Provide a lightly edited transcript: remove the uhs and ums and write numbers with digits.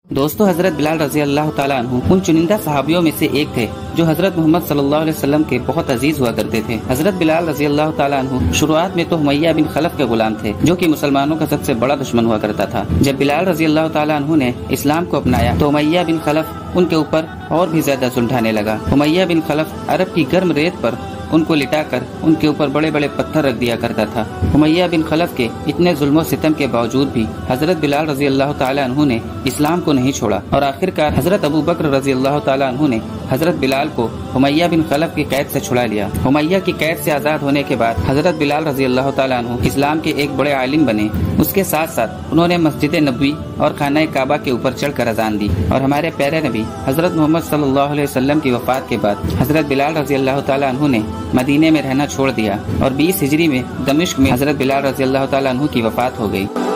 दोस्तों, हजरत बिलाल रजी अल्लाह ताला अन्हु उन चुनिंदा सहाबियों में से एक थे जो हजरत मोहम्मद सल्लल्लाहु अलैहि वसल्लम के बहुत अजीज हुआ करते थे। हजरत बिलाल रजी अल्लाह ताला अन्हु शुरुआत में तो हुमैया बिन खलफ के गुलाम थे, जो कि मुसलमानों का सबसे बड़ा दुश्मन हुआ करता था। जब बिलाल रजी अल्लाह ताला अन्हु ने इस्लाम को अपनाया तो हुमैया बिन खलफ उनके ऊपर और भी ज्यादा सुलझाने लगा। हुमैया बिन खलफ अरब की गर्म रेत पर उनको लिटाकर उनके ऊपर बड़े बड़े पत्थर रख दिया करता था। हुमैया बिन खलफ के इतने जुल्म सितम के बावजूद भी हजरत बिलाल रजी अल्लाह ताला अन्हु ने इस्लाम को नहीं छोड़ा और आखिरकार हजरत अबू बकर रजी अल्लाह ताला अन्हु ने हजरत बिलाल को हुमैया बिन खलफ की कैद से छुड़ा लिया। हुमैया की कैद से आजाद होने के बाद हजरत बिलाल रजी अल्लाह ताला अन्हु इस्लाम के एक बड़े आलिम बने। उसके साथ साथ उन्होंने मस्जिद नबवी और खाना काबा के ऊपर चढ़कर अजान दी और हमारे प्यारे नबी हजरत मोहम्मद सल्लल्लाहु अलैहि वसल्लम की वफात के बाद हजरत बिलाल रजी अल्लाह ताला अन्हु ने मदीने में रहना छोड़ दिया और 20 हिजरी में दमिश्क में हजरत बिलाल रजी अल्लाह ताला अन्हु की वफात हो गई।